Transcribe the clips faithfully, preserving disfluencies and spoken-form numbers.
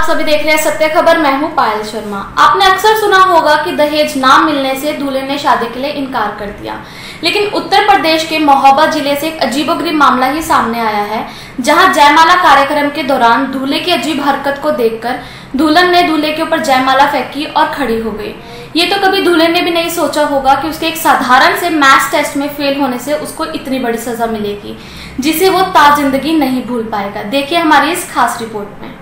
सभी देख रहे हैं सत्य खबर। मैं हूं पायल शर्मा। आपने अक्सर सुना होगा कि दहेज ना मिलने से दूल्हे ने शादी के लिए इनकार कर दिया, लेकिन उत्तर प्रदेश के महोबा जिले से एक अजीबोगरीब मामला ही सामने आया है, जहां जयमाला कार्यक्रम के दौरान दूल्हे की अजीब हरकत को देखकर दुल्हन ने दूल्हे के ऊपर जयमाला फेंकी और खड़ी हो गई। ये तो कभी दूल्हे ने भी नहीं सोचा होगा कि उसके एक साधारण से मैथ्स टेस्ट में फेल होने से उसको इतनी बड़ी सजा मिलेगी, जिसे वो ताजिंदगी नहीं भूल पाएगा। देखिए हमारी इस खास रिपोर्ट में।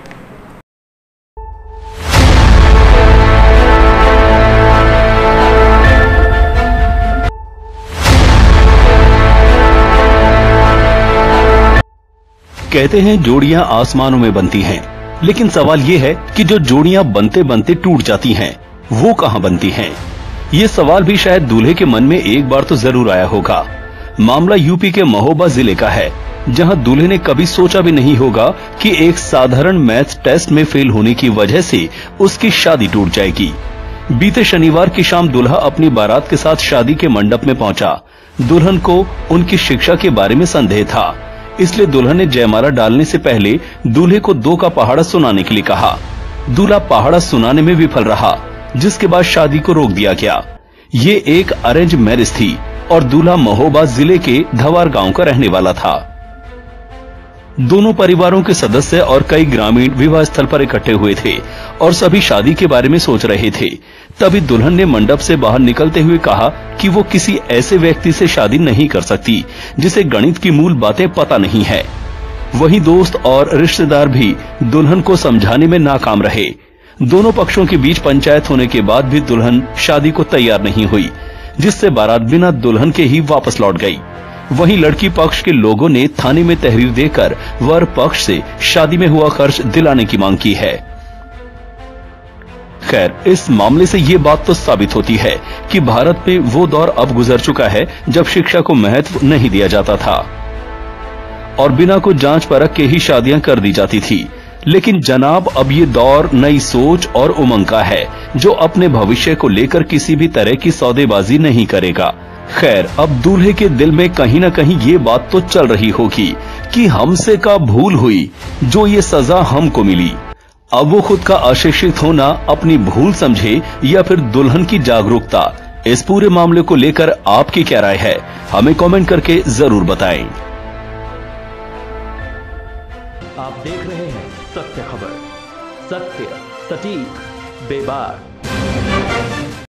कहते हैं जोड़ियां आसमानों में बनती हैं, लेकिन सवाल ये है कि जो जोड़ियां बनते बनते टूट जाती हैं, वो कहां बनती हैं? ये सवाल भी शायद दूल्हे के मन में एक बार तो जरूर आया होगा। मामला यूपी के महोबा जिले का है, जहां दूल्हे ने कभी सोचा भी नहीं होगा कि एक साधारण मैथ टेस्ट में फेल होने की वजह से उसकी शादी टूट जाएगी। बीते शनिवार की शाम दूल्हा अपनी बारात के साथ शादी के मंडप में पहुंचा। दुल्हन को उनकी शिक्षा के बारे में संदेह था, इसलिए दुल्हन ने जयमाला डालने से पहले दूल्हे को दो का पहाड़ा सुनाने के लिए कहा। दूल्हा पहाड़ा सुनाने में विफल रहा, जिसके बाद शादी को रोक दिया गया। ये एक अरेंज मैरिज थी और दूल्हा महोबा जिले के धवार गांव का रहने वाला था। दोनों परिवारों के सदस्य और कई ग्रामीण विवाह स्थल पर इकट्ठे हुए थे और सभी शादी के बारे में सोच रहे थे। तभी दुल्हन ने मंडप से बाहर निकलते हुए कहा कि वो किसी ऐसे व्यक्ति से शादी नहीं कर सकती जिसे गणित की मूल बातें पता नहीं है। वहीं दोस्त और रिश्तेदार भी दुल्हन को समझाने में नाकाम रहे। दोनों पक्षों के बीच पंचायत होने के बाद भी दुल्हन शादी को तैयार नहीं हुई, जिससे बारात बिना दुल्हन के ही वापस लौट गई। वहीं लड़की पक्ष के लोगों ने थाने में तहरीर देकर वर पक्ष से शादी में हुआ खर्च दिलाने की मांग की है। खैर, इस मामले से ये बात तो साबित होती है कि भारत में वो दौर अब गुजर चुका है जब शिक्षा को महत्व नहीं दिया जाता था और बिना कुछ जांच परख के ही शादियां कर दी जाती थी। लेकिन जनाब, अब ये दौर नई सोच और उमंग का है, जो अपने भविष्य को लेकर किसी भी तरह की सौदेबाजी नहीं करेगा। खैर, अब दूल्हे के दिल में कहीं न कहीं ये बात तो चल रही होगी कि हमसे का भूल हुई जो ये सजा हमको मिली। अब वो खुद का अशिक्षित होना अपनी भूल समझे या फिर दुल्हन की जागरूकता। इस पूरे मामले को लेकर आपकी क्या राय है, हमें कमेंट करके जरूर बताएं। आप देख रहे हैं सत्य खबर, सत्य सटीक बेबाक।